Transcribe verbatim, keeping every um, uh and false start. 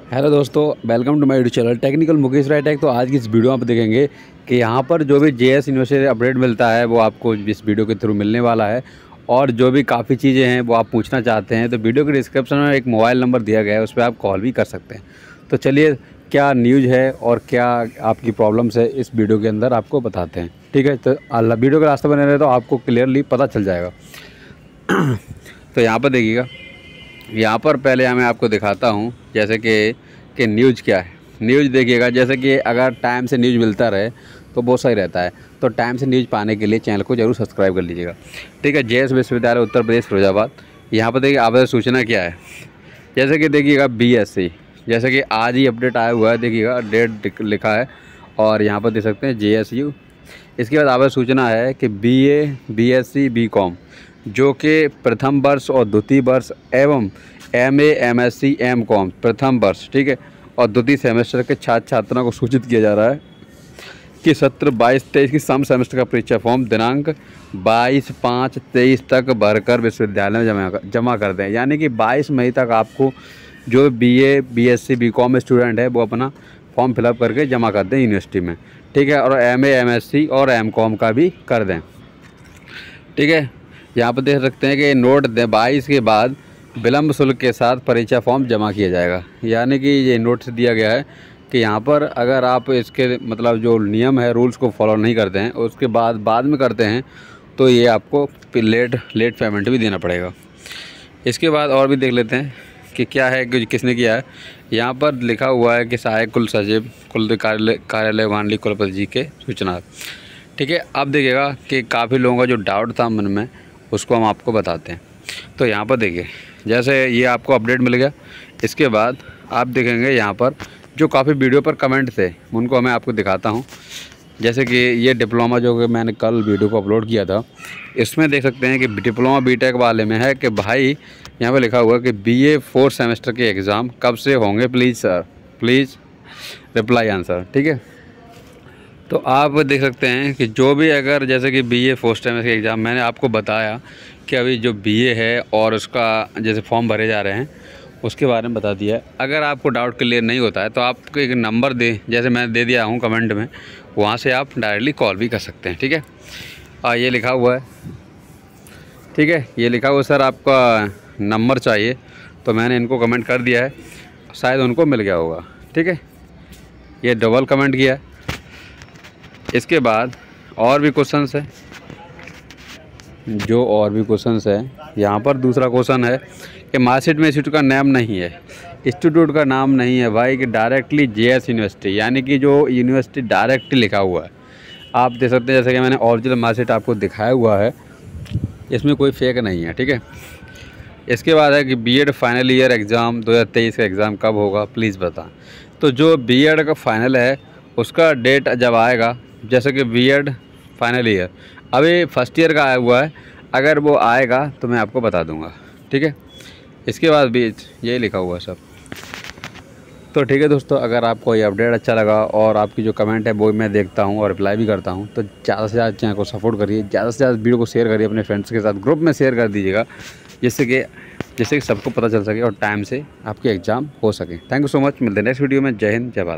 Hello दोस्तों, welcome to my YouTube channel technical Mukesh राइटेक। तो आज की इस वीडियो में आप देखेंगे कि यहाँ पर जो भी जेएस यूनिवर्सिटी अपडेट मिलता है वो आपको इस वीडियो के थ्रू मिलने वाला है। और जो भी काफ़ी चीज़ें हैं वो आप पूछना चाहते हैं तो वीडियो के डिस्क्रिप्शन में एक मोबाइल नंबर दिया गया है, उस पर आप कॉल भी कर सकते हैं। तो चलिए, क्या न्यूज़ है और क्या आपकी प्रॉब्लम्स है इस वीडियो के अंदर आपको बताते हैं। ठीक है, तो अल्लाह वीडियो के रास्ते बने रहे तो आपको क्लियरली पता चल जाएगा। तो यहाँ पर देखिएगा, यहाँ पर पहले मैं आपको दिखाता हूँ जैसे कि कि न्यूज़ क्या है। न्यूज़ देखिएगा, जैसे कि अगर टाइम से न्यूज़ मिलता रहे तो बहुत सही रहता है। तो टाइम से न्यूज़ पाने के लिए चैनल को जरूर सब्सक्राइब कर लीजिएगा। ठीक है, जेएस विश्वविद्यालय उत्तर प्रदेश फिरोजाबाद, यहाँ पर देखिए आवेदन सूचना क्या है। जैसे कि देखिएगा बीएससी, जैसे कि आज ही अपडेट आया हुआ है, देखिएगा डेट लिखा है और यहाँ पर देख सकते हैं जेएसयू। इसके बाद आवेदन सूचना है कि बीए, बीएससी, बीकॉम जो कि प्रथम वर्ष और द्वितीय वर्ष एवं एमए, एमएससी, एमकॉम प्रथम वर्ष, ठीक है, और द्वितीय सेमेस्टर के छात्र छात्राओं को सूचित किया जा रहा है कि सत्र बाईस तेईस की सम सेमेस्टर का परीक्षा फॉर्म दिनांक बाईस पाँच तेईस तक भरकर विश्वविद्यालय में जमा कर जमा कर दें। यानी कि बाईस मई तक आपको जो बीए, बीएससी, बीकॉम स्टूडेंट है वो अपना फॉर्म फिलअप करके जमा कर दें यूनिवर्सिटी में। ठीक है, और एमए, एमएससी और एमकॉम का भी कर दें। ठीक है, यहाँ पर देख सकते हैं कि नोट दें बाईस के बाद विलम्ब शुल्क के साथ परीक्षा फॉर्म जमा किया जाएगा। यानी कि ये नोटिस दिया गया है कि यहाँ पर अगर आप इसके मतलब जो नियम है, रूल्स को फॉलो नहीं करते हैं, उसके बाद बाद में करते हैं तो ये आपको लेट लेट पेमेंट भी देना पड़ेगा। इसके बाद और भी देख लेते हैं कि क्या है, कि किसने किया है। यहाँ पर लिखा हुआ है कि सहायक कुल सचिव कुल कार्यालय कार्यालय वानली कुलपति जी के सूचना। ठीक है, अब देखिएगा कि काफ़ी लोगों का जो डाउट था मन में उसको हम आपको बताते हैं। तो यहाँ पर देखिए, जैसे ये आपको अपडेट मिल गया। इसके बाद आप देखेंगे यहाँ पर जो काफ़ी वीडियो पर कमेंट थे उनको मैं आपको दिखाता हूँ। जैसे कि ये डिप्लोमा जो कि मैंने कल वीडियो को अपलोड किया था, इसमें देख सकते हैं कि डिप्लोमा बीटेक वाले में है कि भाई यहाँ पर लिखा हुआ कि बीए फोर्थ सेमेस्टर के एग्ज़ाम कब से होंगे, please sir, please reply answer. ठीक है, तो आप देख सकते हैं कि जो भी अगर जैसे कि बीए फर्स्ट सेमेस्टर के एग्ज़ाम मैंने आपको बताया कि अभी जो बीए है और उसका जैसे फॉर्म भरे जा रहे हैं उसके बारे में बता दिया है। अगर आपको डाउट क्लियर नहीं होता है तो आपको एक नंबर दे, जैसे मैं दे दिया हूँ कमेंट में, वहाँ से आप डायरेक्टली कॉल भी कर सकते हैं। ठीक है, और ये लिखा हुआ है, ठीक है, ये लिखा हुआ सर आपका नंबर चाहिए, तो मैंने इनको कमेंट कर दिया है, शायद उनको मिल गया होगा। ठीक है, ये डबल कमेंट किया है। इसके बाद और भी क्वेश्चंस है, जो और भी क्वेश्चंस है यहाँ पर दूसरा क्वेश्चन है कि मार्कशीट में इंस्टीट्यूट का नाम नहीं है, इंस्टीट्यूट का नाम नहीं है भाई, कि डायरेक्टली जेएस यूनिवर्सिटी, यानी कि जो यूनिवर्सिटी डायरेक्टली लिखा हुआ है। आप देख सकते हैं जैसे कि मैंने ओरिजिनल मार्कशीट आपको दिखाया हुआ है, इसमें कोई फेक नहीं है। ठीक है, इसके बाद है कि बीएड फाइनल ईयर एग्ज़ाम दो हज़ार तेईस का एग्ज़ाम कब होगा प्लीज़ बता। तो जो बीएड का फाइनल है उसका डेट जब आएगा, जैसे कि बीएड फाइनल ईयर अभी फर्स्ट ईयर का आया हुआ है, अगर वो आएगा तो मैं आपको बता दूंगा। ठीक है, इसके बाद भी यही लिखा हुआ है सब। तो ठीक है दोस्तों, अगर आपको ये अपडेट अच्छा लगा और आपकी जो कमेंट है वो मैं देखता हूँ और रिप्लाई भी करता हूँ, तो ज़्यादा से ज़्यादा चैनल को सपोर्ट करिए, ज़्यादा से ज़्यादा वीडियो को शेयर करिए अपने फ्रेंड्स के साथ, ग्रुप में शेयर कर दीजिएगा, जिससे कि जिससे कि सबको पता चल सके और टाइम से आपके एग्ज़ाम हो सके। थैंक यू सो मच, मिलते हैं नेक्स्ट वीडियो में। जय हिंद, जय भारत।